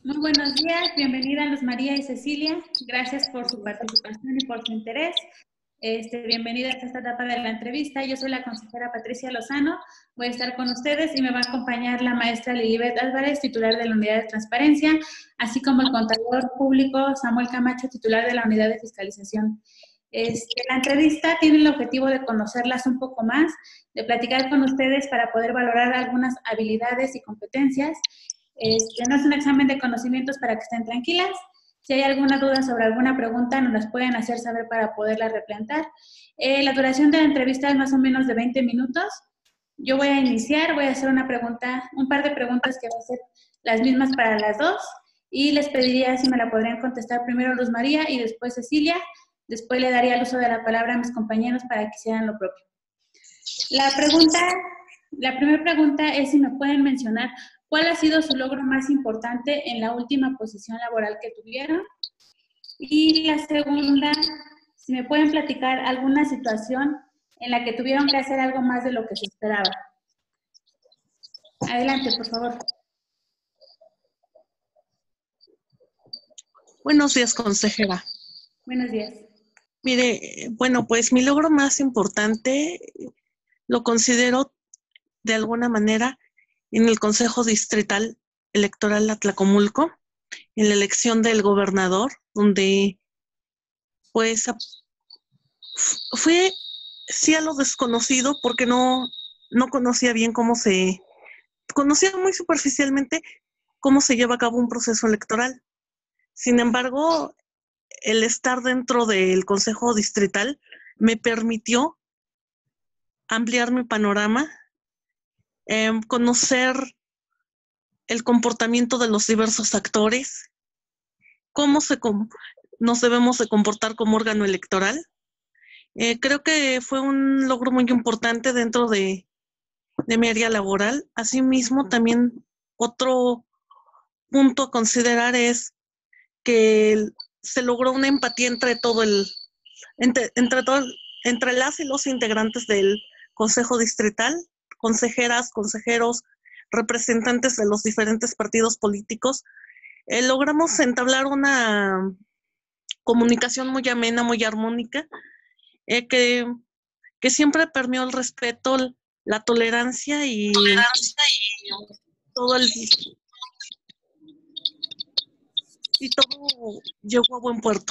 Muy buenos días, bienvenida Luz María y Cecilia. Gracias por su participación y por su interés. Bienvenida a esta etapa de la entrevista. Yo soy la consejera Patricia Lozano. Voy a estar con ustedes y me va a acompañar la maestra Lilibet Álvarez, titular de la Unidad de Transparencia, así como el contador público Samuel Camacho, titular de la Unidad de Fiscalización. La entrevista tiene el objetivo de conocerlas un poco más, de platicar con ustedes para poder valorar algunas habilidades y competencias. No es un examen de conocimientos para que estén tranquilas. Si hay alguna duda sobre alguna pregunta, nos las pueden hacer saber para poderla replantear. La duración de la entrevista es más o menos de 20 minutos. Yo voy a iniciar, voy a hacer un par de preguntas que va a ser las mismas para las dos. Y les pediría si me la podrían contestar primero Luz María y después Cecilia. Después le daría el uso de la palabra a mis compañeros para que hicieran lo propio. La primera pregunta es si me pueden mencionar cuál ha sido su logro más importante en la última posición laboral que tuvieron. Y la segunda, si me pueden platicar alguna situación en la que tuvieron que hacer algo más de lo que se esperaba. Adelante, por favor. Buenos días, consejera. Buenos días. Mire, bueno, pues mi logro más importante lo considero de alguna manera en el Consejo Distrital Electoral Atlacomulco, en la elección del gobernador, donde pues fue sí a lo desconocido porque no conocía bien conocía muy superficialmente cómo se lleva a cabo un proceso electoral. Sin embargo, el estar dentro del Consejo Distrital me permitió ampliar mi panorama, conocer el comportamiento de los diversos actores, cómo nos debemos de comportar como órgano electoral. Creo que fue un logro muy importante dentro de mi área laboral. Asimismo, también otro punto a considerar es que se logró una empatía entre las y los integrantes del Consejo Distrital, consejeras, consejeros, representantes de los diferentes partidos políticos. Logramos entablar una comunicación muy amena, muy armónica, que siempre permeó el respeto, la tolerancia y todo llegó a buen puerto.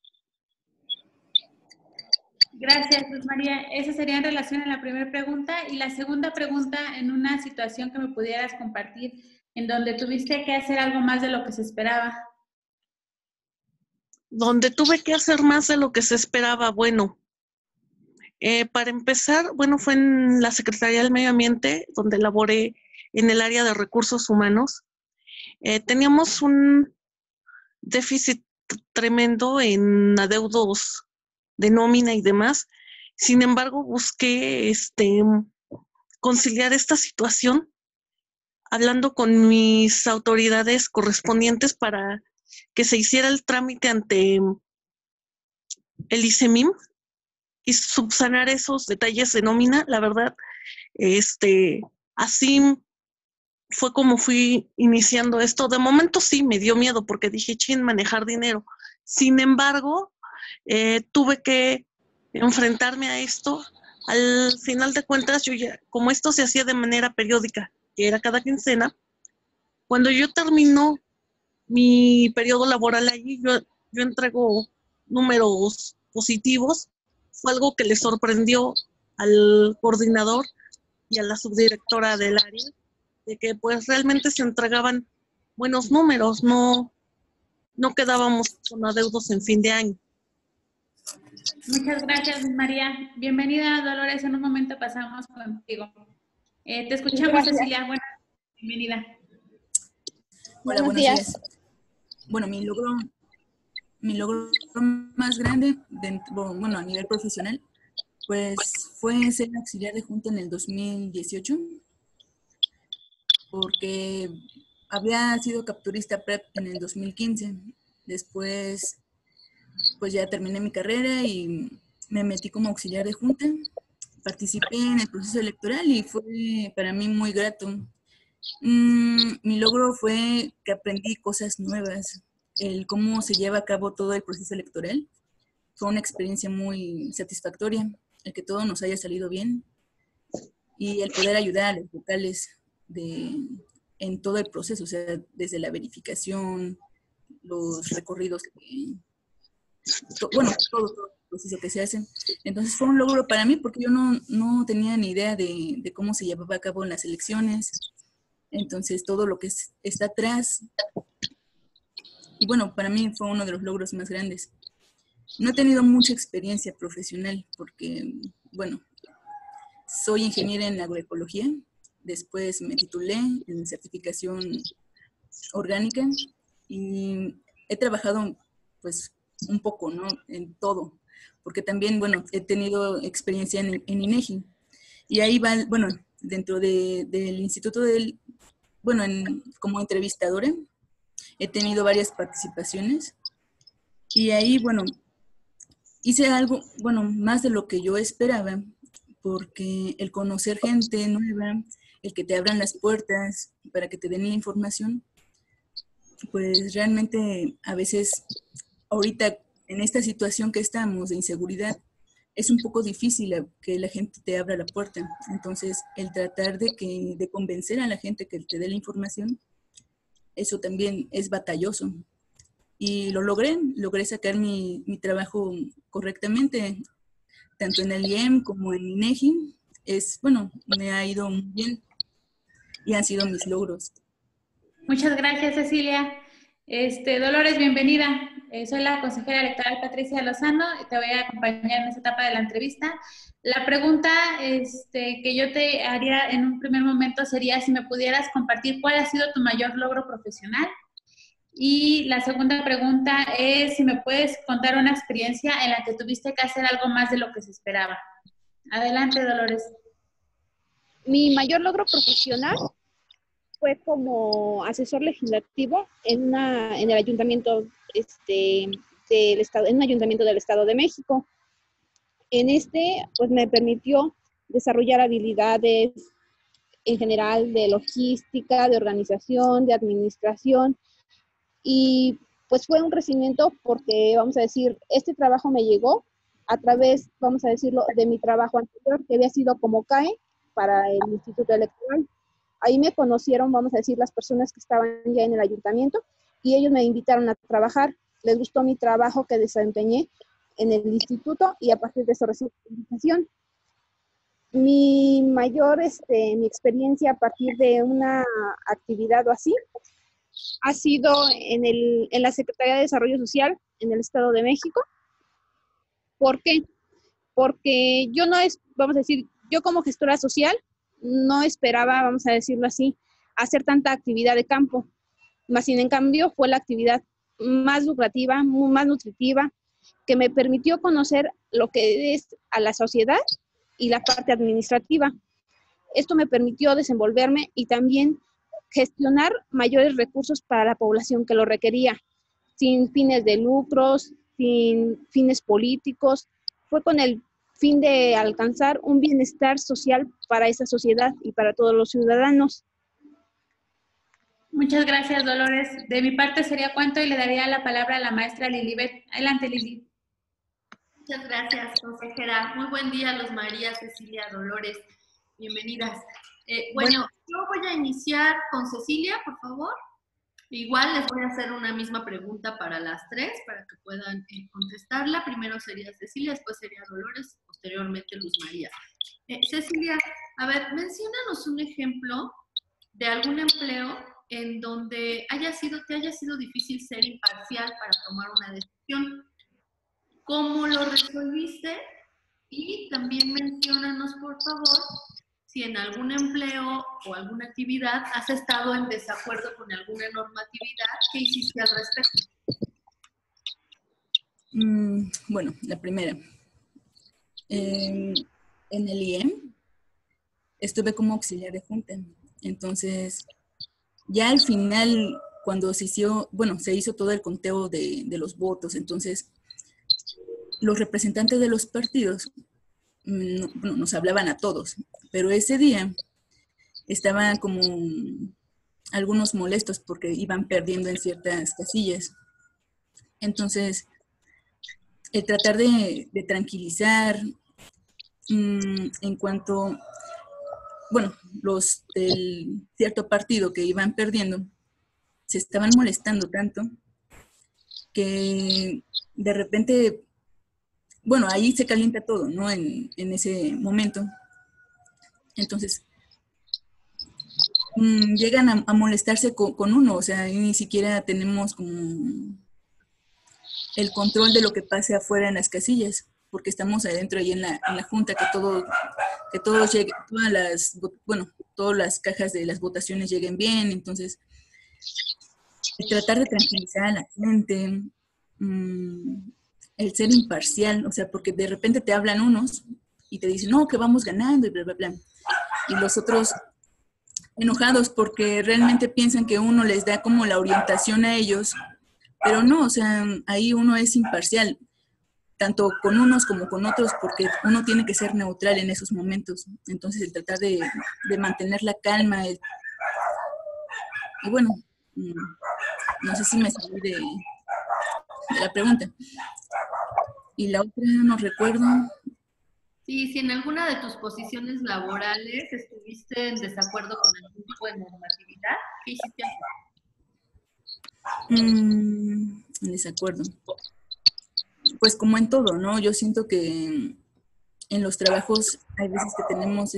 Gracias, Luz María. Esa sería en relación a la primera pregunta. Y la segunda pregunta, en una situación que me pudieras compartir, en donde tuviste que hacer algo más de lo que se esperaba. Donde tuve que hacer más de lo que se esperaba, bueno, para empezar, bueno, fue en la Secretaría del Medio Ambiente, donde laboré en el área de recursos humanos. Teníamos un déficit tremendo en adeudos de nómina y demás. Sin embargo, busqué conciliar esta situación hablando con mis autoridades correspondientes para que se hiciera el trámite ante el ICEMIM y subsanar esos detalles de nómina. La verdad, así fue como fui iniciando esto. De momento sí me dio miedo porque dije, chin, manejar dinero. Sin embargo, tuve que enfrentarme a esto. Al final de cuentas, yo ya, como esto se hacía de manera periódica, que era cada quincena, cuando yo termino mi periodo laboral allí, yo entrego números positivos. Fue algo que le sorprendió al coordinador y a la subdirectora del área, de que pues realmente se entregaban buenos números, no quedábamos con adeudos en fin de año. Muchas gracias, María. Bienvenida, Dolores. En un momento pasamos contigo. Te escuchamos, gracias. Cecilia. Bienvenida. Hola, buenos días. Bueno, mi logro más grande, bueno, a nivel profesional, pues fue ser auxiliar de junta en el 2018, porque había sido capturista prep en el 2015. Después, pues ya terminé mi carrera y me metí como auxiliar de junta. Participé en el proceso electoral y fue para mí muy grato. Mi logro fue que aprendí cosas nuevas, el cómo se lleva a cabo todo el proceso electoral. Fue una experiencia muy satisfactoria, el que todo nos haya salido bien y el poder ayudar a los vocales en todo el proceso, o sea, desde la verificación, los recorridos, bueno, todo el proceso que se hace. Entonces fue un logro para mí porque yo no tenía ni idea de cómo se llevaba a cabo en las elecciones. Entonces todo lo que está atrás, y bueno, para mí fue uno de los logros más grandes. No he tenido mucha experiencia profesional porque, bueno, soy ingeniera en agroecología, después me titulé en certificación orgánica y he trabajado pues un poco, ¿no? En todo, porque también, bueno, he tenido experiencia en INEGI y ahí va, bueno, dentro del instituto bueno, como entrevistadora he tenido varias participaciones y ahí, bueno, hice algo, bueno, más de lo que yo esperaba, porque el conocer gente nueva, el que te abran las puertas para que te den la información, pues realmente a veces ahorita en esta situación que estamos de inseguridad, es un poco difícil que la gente te abra la puerta. Entonces, el tratar de convencer a la gente que te dé la información, eso también es batalloso. Y lo logré sacar mi trabajo correctamente, tanto en el IEM como en INEGI. Bueno, me ha ido muy bien y han sido mis logros. Muchas gracias, Cecilia. Dolores, bienvenida. Soy la consejera electoral Patricia Lozano y te voy a acompañar en esta etapa de la entrevista. La pregunta que yo te haría en un primer momento sería si me pudieras compartir cuál ha sido tu mayor logro profesional. Y la segunda pregunta es si me puedes contar una experiencia en la que tuviste que hacer algo más de lo que se esperaba. Adelante, Dolores. Mi mayor logro profesional fue como asesor legislativo en el ayuntamiento del estado, en un ayuntamiento del Estado de México. Pues me permitió desarrollar habilidades en general de logística, de organización, de administración, y pues fue un crecimiento porque, vamos a decir, este trabajo me llegó a través, vamos a decirlo, de mi trabajo anterior, que había sido como CAE para el Instituto Electoral. Ahí me conocieron, vamos a decir, las personas que estaban ya en el ayuntamiento y ellos me invitaron a trabajar. Les gustó mi trabajo que desempeñé en el instituto y a partir de eso recibí la invitación. Mi experiencia a partir de una actividad o así ha sido en la Secretaría de Desarrollo Social en el Estado de México. ¿Por qué? Porque vamos a decir, yo como gestora social no esperaba, vamos a decirlo así, hacer tanta actividad de campo. Más sin en cambio fue la actividad más lucrativa, más nutritiva, que me permitió conocer lo que es a la sociedad y la parte administrativa. Esto me permitió desenvolverme y también gestionar mayores recursos para la población que lo requería, sin fines de lucros, sin fines políticos. Fue con el fin de alcanzar un bienestar social para esa sociedad y para todos los ciudadanos. Muchas gracias, Dolores. De mi parte sería cuánto y le daría la palabra a la maestra Lilibet. Adelante, Lili. Muchas gracias, consejera. Muy buen día, Luz María, Cecilia, Dolores. Bienvenidas. Bueno, yo voy a iniciar con Cecilia, por favor. Igual les voy a hacer una misma pregunta para las tres, para que puedan contestarla. Primero sería Cecilia, después sería Dolores, posteriormente Luz María. Cecilia, a ver, menciónanos un ejemplo de algún empleo en donde te haya sido difícil ser imparcial para tomar una decisión. ¿Cómo lo resolviste? Y también menciónanos, por favor, si en algún empleo o alguna actividad has estado en desacuerdo con alguna normatividad, ¿qué hiciste al respecto? Bueno, la primera. En el IEM estuve como auxiliar de junta. Entonces, ya al final, cuando se hizo todo el conteo de los votos, entonces los representantes de los partidos nos hablaban a todos, pero ese día estaban como algunos molestos porque iban perdiendo en ciertas casillas. Entonces, el tratar de tranquilizar en cuanto, bueno, los del cierto partido que iban perdiendo, se estaban molestando tanto que de repente, bueno, ahí se calienta todo, ¿no? En ese momento. Entonces, llegan a molestarse con uno, o sea, ni siquiera tenemos como el control de lo que pase afuera en las casillas, porque estamos adentro ahí en la junta, que todos lleguen, todas las cajas de las votaciones lleguen bien. Entonces, tratar de tranquilizar a la gente, el ser imparcial, o sea, porque de repente te hablan unos y te dicen, no, que vamos ganando y bla, bla, bla. Y los otros enojados porque realmente piensan que uno les da como la orientación a ellos, pero no, o sea, ahí uno es imparcial, tanto con unos como con otros, porque uno tiene que ser neutral en esos momentos. Entonces, el tratar de mantener la calma, y bueno, no sé si me salí de la pregunta. Y la otra no recuerdo. Sí, si en alguna de tus posiciones laborales estuviste en desacuerdo con algún tipo de normatividad, ¿qué hiciste? En desacuerdo. Pues como en todo, ¿no? Yo siento que en los trabajos hay veces que tenemos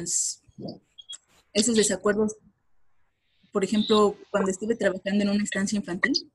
esos desacuerdos. Por ejemplo, cuando estuve trabajando en una estancia infantil,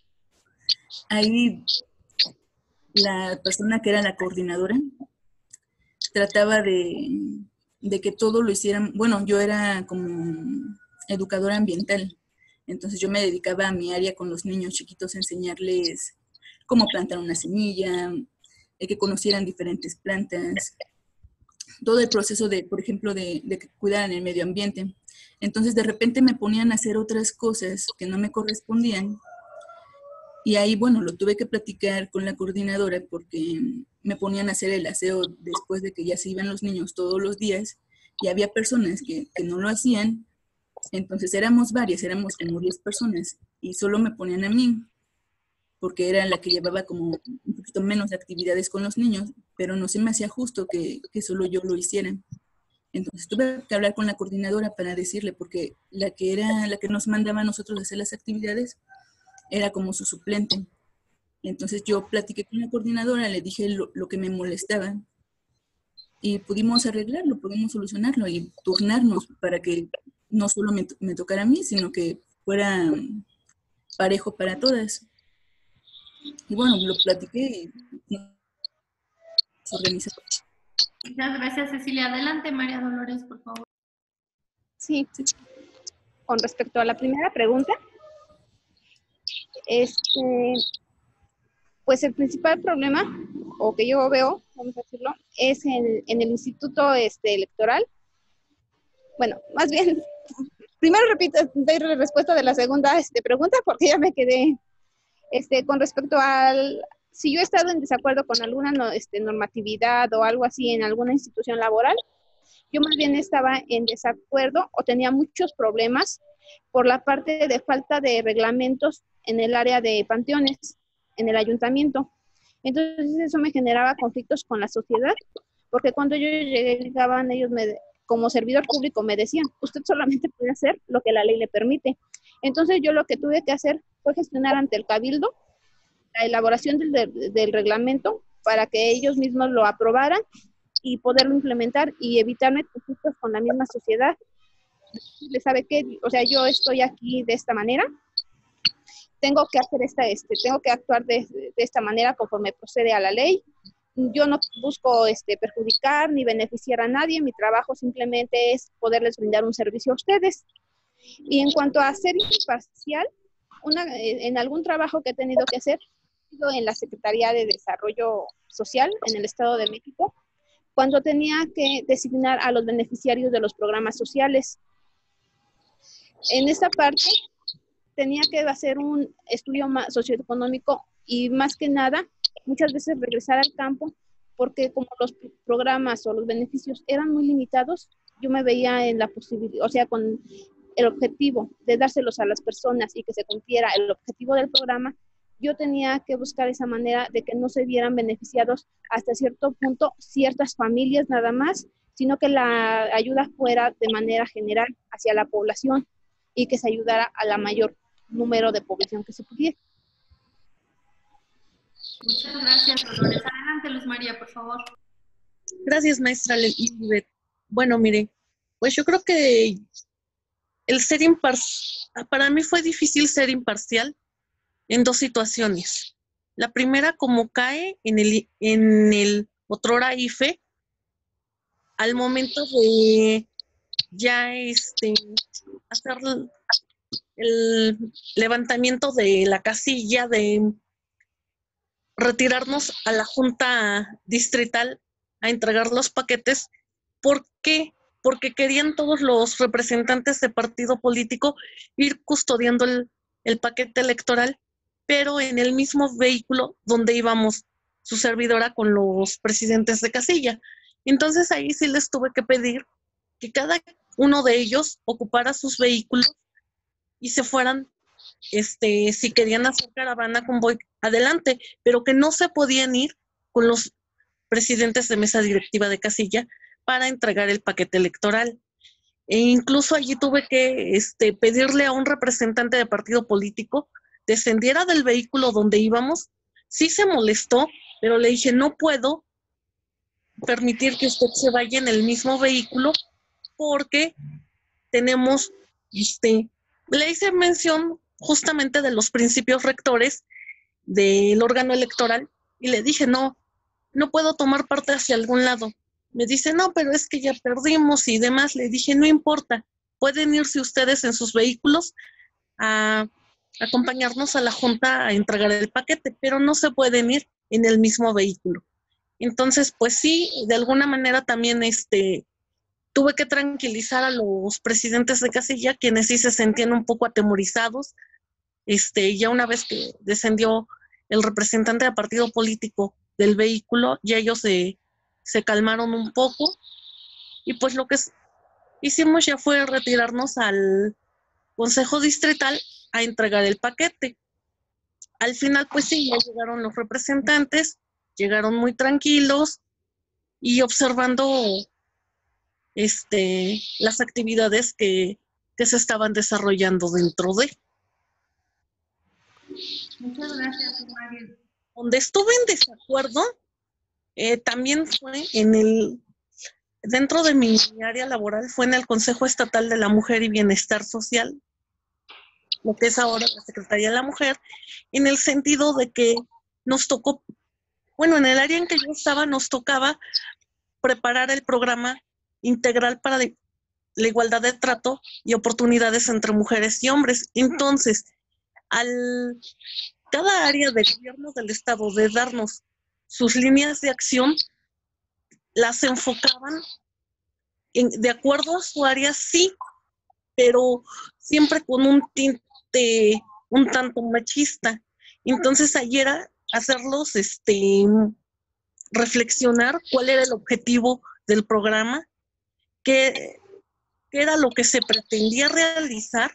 ahí la persona que era la coordinadora trataba de que todo lo hicieran. Bueno, yo era como educadora ambiental, entonces yo me dedicaba a mi área con los niños chiquitos a enseñarles cómo plantar una semilla, que conocieran diferentes plantas, todo el proceso de, por ejemplo, de que cuidaran el medio ambiente. Entonces, de repente me ponían a hacer otras cosas que no me correspondían. Y ahí, bueno, lo tuve que platicar con la coordinadora porque me ponían a hacer el aseo después de que ya se iban los niños todos los días y había personas que no lo hacían. Entonces éramos varias, éramos como 10 personas y solo me ponían a mí porque era la que llevaba como un poquito menos actividades con los niños, pero no se me hacía justo que solo yo lo hiciera. Entonces tuve que hablar con la coordinadora para decirle, porque la que nos mandaba a nosotros a hacer las actividades era como su suplente. Entonces yo platiqué con la coordinadora, le dije lo que me molestaba y pudimos arreglarlo, pudimos solucionarlo y turnarnos para que no solo me tocara a mí, sino que fuera parejo para todas. Y bueno, lo platiqué y se organizó. Muchas gracias, Cecilia. Adelante, María Dolores, por favor. Sí, con respecto a la primera pregunta, pues el principal problema, o que yo veo, vamos a decirlo, es en el instituto electoral. Bueno, más bien, primero repito, doy respuesta de la segunda pregunta porque ya me quedé con respecto al, si yo he estado en desacuerdo con alguna normatividad o algo así en alguna institución laboral, yo más bien estaba en desacuerdo o tenía muchos problemas por la parte de falta de reglamentos en el área de panteones, en el ayuntamiento. Entonces eso me generaba conflictos con la sociedad, porque cuando yo llegaban ellos como servidor público me decían, usted solamente puede hacer lo que la ley le permite. Entonces yo lo que tuve que hacer fue gestionar ante el cabildo la elaboración del reglamento para que ellos mismos lo aprobaran y poderlo implementar y evitarme conflictos con la misma sociedad. ¿Le sabe qué? O sea, yo estoy aquí de esta manera, tengo que hacer tengo que actuar de esta manera conforme procede a la ley. Yo no busco perjudicar ni beneficiar a nadie, mi trabajo simplemente es poderles brindar un servicio a ustedes. Y en cuanto a ser imparcial, en algún trabajo que he tenido que hacer, en la Secretaría de Desarrollo Social en el Estado de México, cuando tenía que designar a los beneficiarios de los programas sociales. En esta parte tenía que hacer un estudio socioeconómico y más que nada, muchas veces regresar al campo, porque como los programas o los beneficios eran muy limitados, yo me veía en la posibilidad, o sea, con el objetivo de dárselos a las personas y que se cumpliera el objetivo del programa, yo tenía que buscar esa manera de que no se vieran beneficiados hasta cierto punto ciertas familias nada más, sino que la ayuda fuera de manera general hacia la población y que se ayudara a la mayor número de población que se pudiera. Muchas gracias, Dolores. Adelante, Luz María, por favor. Gracias, maestra Lisbeth. Bueno, mire, pues yo creo que el ser imparcial, para mí fue difícil ser imparcial en dos situaciones. La primera, como cae en el otrora IFE, al momento de ya hacer el levantamiento de la casilla, de retirarnos a la junta distrital a entregar los paquetes. ¿Por qué? Porque querían todos los representantes de partido político ir custodiando el paquete electoral, pero en el mismo vehículo donde íbamos su servidora con los presidentes de casilla. Entonces ahí sí les tuve que pedir que cada uno de ellos ocupara sus vehículos y se fueran, si querían hacer caravana, convoy, adelante, pero que no se podían ir con los presidentes de mesa directiva de casilla para entregar el paquete electoral. E incluso allí tuve que pedirle a un representante de partido político descendiera del vehículo donde íbamos. Sí se molestó, pero le dije, no puedo permitir que usted se vaya en el mismo vehículo porque tenemos, le hice mención justamente de los principios rectores del órgano electoral y le dije, no puedo tomar parte hacia algún lado. Me dice, no, pero es que ya perdimos y demás. Le dije, no importa, pueden irse ustedes en sus vehículos a acompañarnos a la junta a entregar el paquete, pero no se pueden ir en el mismo vehículo. Entonces, pues sí, de alguna manera también tuve que tranquilizar a los presidentes de casilla, quienes sí se sentían un poco atemorizados. Ya una vez que descendió el representante de partido político del vehículo, ya ellos se calmaron un poco y pues lo que hicimos ya fue retirarnos al Consejo Distrital a entregar el paquete. Al final pues sí, ya llegaron los representantes, llegaron muy tranquilos y observando las actividades que se estaban desarrollando dentro de. Muchas gracias, María. Donde estuve en desacuerdo también fue dentro de mi área laboral, fue en el Consejo Estatal de la Mujer y Bienestar Social, lo que es ahora la Secretaría de la Mujer, en el sentido de que nos tocó, bueno, en el área en que yo estaba nos tocaba preparar el programa integral para la igualdad de trato y oportunidades entre mujeres y hombres. Entonces, cada área de gobierno del Estado de darnos sus líneas de acción, las enfocaban de acuerdo a su área, sí, pero siempre con un tinte un tanto machista. Entonces, ayer era hacerlos reflexionar cuál era el objetivo del programa, qué era lo que se pretendía realizar,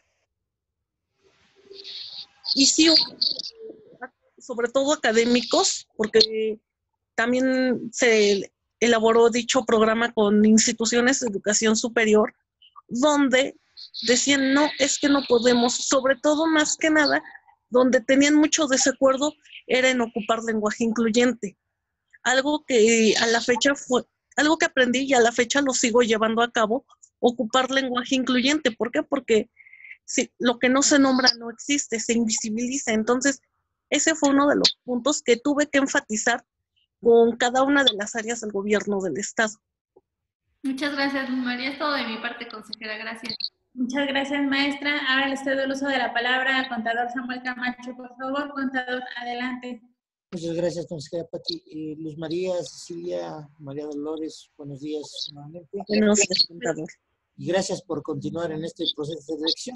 y sí, sobre todo académicos, porque también se elaboró dicho programa con instituciones de educación superior, donde decían, no, es que no podemos, sobre todo más que nada, donde tenían mucho desacuerdo, era en ocupar lenguaje incluyente. Algo que a la fecha fue, algo que aprendí y a la fecha lo sigo llevando a cabo, ocupar lenguaje incluyente. ¿Por qué? Porque si lo que no se nombra no existe, se invisibiliza. Entonces, ese fue uno de los puntos que tuve que enfatizar con cada una de las áreas del gobierno del Estado. Muchas gracias, Luz María. Es todo de mi parte, consejera. Gracias. Muchas gracias, maestra. Ahora les cedo el uso de la palabra al contador Samuel Camacho. Por favor, contador, adelante. Muchas gracias, consejera Pati. Luz María, Cecilia, María Dolores, buenos días nuevamente. Buenos días, contador. Y gracias por continuar en este proceso de elección.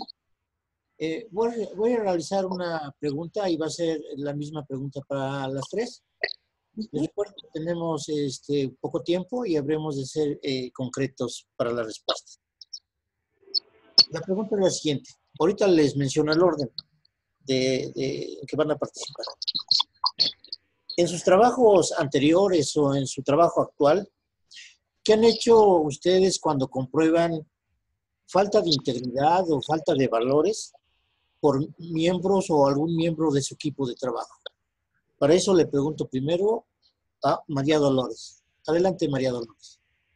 Voy a realizar una pregunta y va a ser la misma pregunta para las tres. Les recuerdo que tenemos poco tiempo y habremos de ser concretos para la respuesta. La pregunta es la siguiente. Ahorita les menciono el orden en que van a participar. En sus trabajos anteriores o en su trabajo actual, ¿qué han hecho ustedes cuando comprueban falta de integridad o falta de valores por miembros o algún miembro de su equipo de trabajo? Para eso le pregunto primero a María Dolores. Adelante, María Dolores.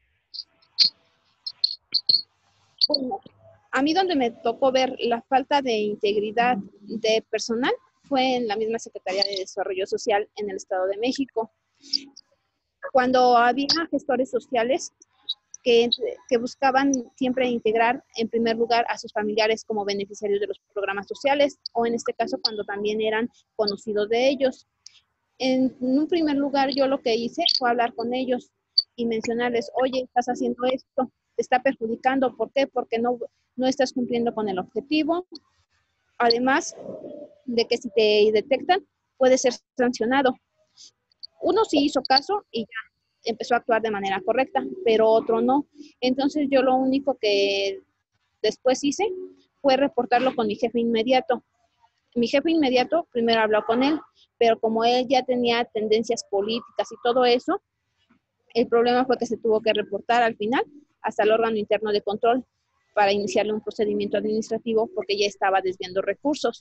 Bueno, a mí donde me tocó ver la falta de integridad de personal fue en la misma Secretaría de Desarrollo Social en el Estado de México. Cuando había gestores sociales que buscaban siempre integrar en primer lugar a sus familiares como beneficiarios de los programas sociales, o en este caso cuando también eran conocidos de ellos. En un primer lugar, yo lo que hice fue hablar con ellos y mencionarles, oye, estás haciendo esto, te está perjudicando. ¿Por qué? Porque no estás cumpliendo con el objetivo. Además de que si te detectan, puedes ser sancionado. Uno sí hizo caso y ya empezó a actuar de manera correcta, pero otro no. Entonces yo lo único que después hice fue reportarlo con mi jefe inmediato. Mi jefe inmediato primero habló con él, pero como él ya tenía tendencias políticas y todo eso, el problema fue que se tuvo que reportar al final hasta el órgano interno de control para iniciarle un procedimiento administrativo porque ya estaba desviando recursos.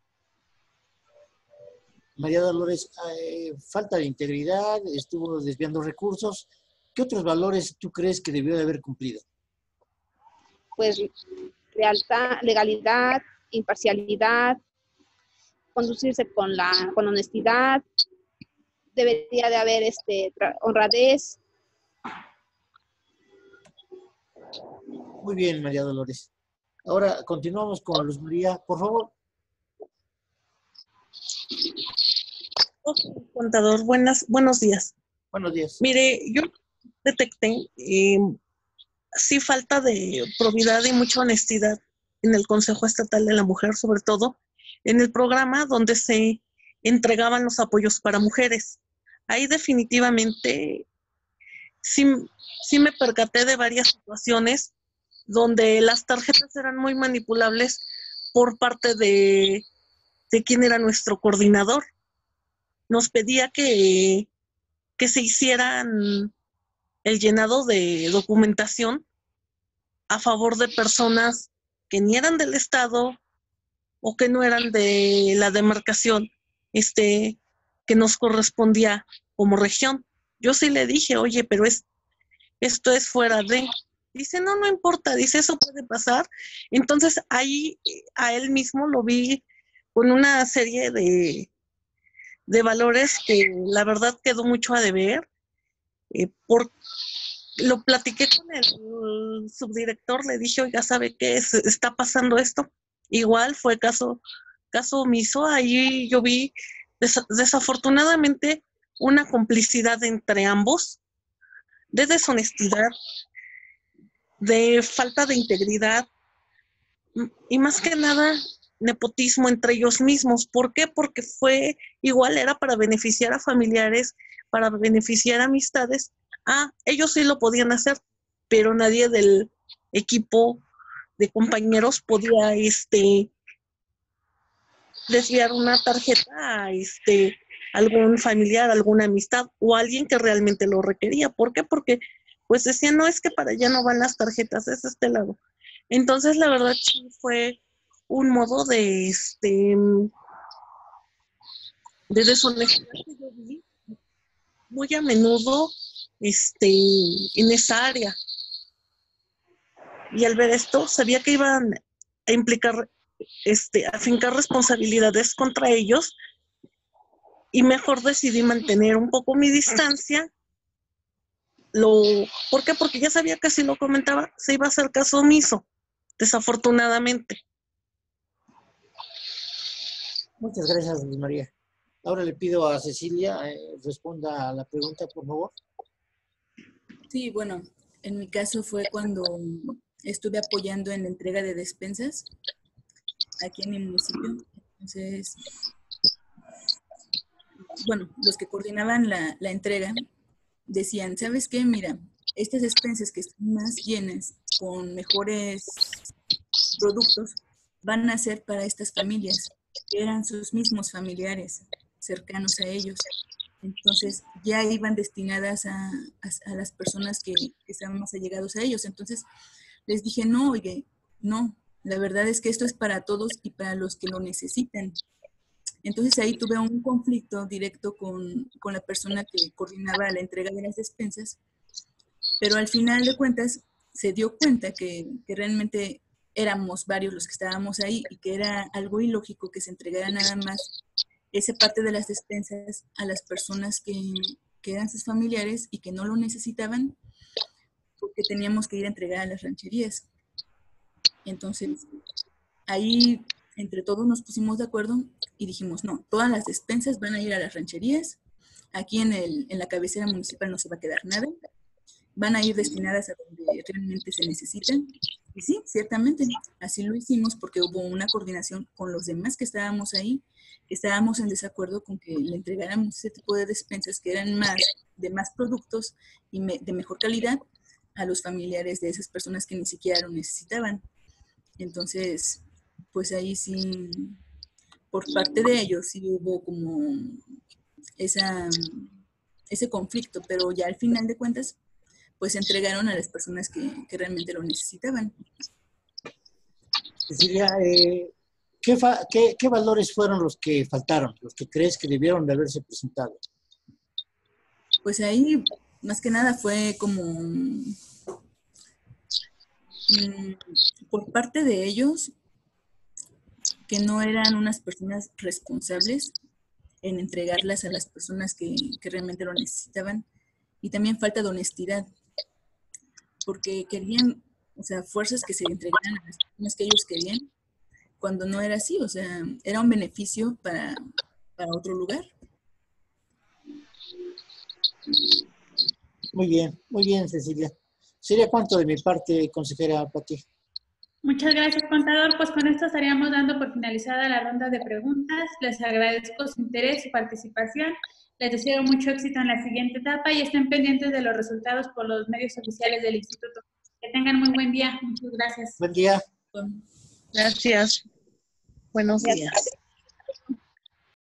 María Dolores, falta de integridad, estuvo desviando recursos. ¿Qué otros valores tú crees que debió de haber cumplido? Pues lealtad, legalidad, imparcialidad, conducirse con honestidad, debería de haber honradez. Muy bien, María Dolores. Ahora continuamos con Luz María, por favor. Contador, buenos días. Buenos días. Mire, yo detecté sí falta de probidad y mucha honestidad en el Consejo Estatal de la Mujer, sobre todo en el programa donde se entregaban los apoyos para mujeres. Ahí definitivamente sí me percaté de varias situaciones donde las tarjetas eran muy manipulables por parte de quien era nuestro coordinador. Nos pedía que se hicieran el llenado de documentación a favor de personas que ni eran del Estado o que no eran de la demarcación que nos correspondía como región. Yo sí le dije, oye, pero esto es fuera de... Dice, no importa, dice, eso puede pasar. Entonces ahí a él mismo lo vi con una serie de valores que la verdad quedó mucho a deber. Lo platiqué con el subdirector, le dije, oiga, ¿sabe qué? Está pasando esto. Igual fue caso omiso. Ahí yo vi desafortunadamente una complicidad entre ambos, de deshonestidad, de falta de integridad y más que nada nepotismo entre ellos mismos. ¿Por qué? Porque era para beneficiar a familiares, para beneficiar a amistades. Ellos sí lo podían hacer, pero nadie del equipo de compañeros podía desviar una tarjeta a algún familiar, alguna amistad o alguien que realmente lo requería. ¿Por qué? Porque pues decían, no, es que para allá no van las tarjetas, es este lado. Entonces, la verdad sí fue un modo de deshonestidad que yo vi muy a menudo en esa área. Y al ver esto, sabía que iban a implicar, a fincar responsabilidades contra ellos, y mejor decidí mantener un poco mi distancia. ¿Por qué? Porque ya sabía que si lo comentaba, se iba a hacer caso omiso, desafortunadamente. Muchas gracias, Luz María. Ahora le pido a Cecilia, responda a la pregunta, por favor. Sí, bueno, en mi caso fue cuando estuve apoyando en la entrega de despensas aquí en mi municipio. Entonces, bueno, los que coordinaban la entrega decían, ¿sabes qué? Mira, estas despensas que están más llenas, con mejores productos, van a ser para estas familias, que eran sus mismos familiares cercanos a ellos. Entonces ya iban destinadas a las personas que estaban más allegados a ellos. Entonces les dije, no, oye, no, la verdad es que esto es para todos y para los que lo necesitan. Entonces ahí tuve un conflicto directo con la persona que coordinaba la entrega de las despensas, pero al final de cuentas se dio cuenta que realmente éramos varios los que estábamos ahí y que era algo ilógico que se entregara nada más esa parte de las despensas a las personas que eran sus familiares y que no lo necesitaban, porque teníamos que ir a entregar a las rancherías. Entonces, ahí entre todos nos pusimos de acuerdo y dijimos, no, todas las despensas van a ir a las rancherías, aquí en la cabecera municipal no se va a quedar nada, van a ir destinadas a donde realmente se necesitan. Y sí, ciertamente, así lo hicimos porque hubo una coordinación con los demás que estábamos ahí, que estábamos en desacuerdo con que le entregáramos ese tipo de despensas que eran de más productos y de mejor calidad a los familiares de esas personas que ni siquiera lo necesitaban. Entonces, pues ahí sí, por parte de ellos sí hubo como ese conflicto, pero ya al final de cuentas, pues se entregaron a las personas que realmente lo necesitaban. Cecilia, ¿qué valores fueron los que faltaron, los que crees que debieron de haberse presentado? Pues ahí, más que nada, fue como por parte de ellos, que no eran unas personas responsables en entregarlas a las personas que realmente lo necesitaban. Y también falta de honestidad, porque querían, o sea, fuerzas que se entregaran a las personas que ellos querían, cuando no era así, o sea, era un beneficio para otro lugar. Muy bien, Cecilia. Sería cuánto de mi parte, consejera Pati. Muchas gracias, contador. Pues con esto estaríamos dando por finalizada la ronda de preguntas. Les agradezco su interés, su participación. Les deseo mucho éxito en la siguiente etapa y estén pendientes de los resultados por los medios oficiales del instituto. Que tengan muy buen día. Muchas gracias. Buen día. Gracias. Buenos días.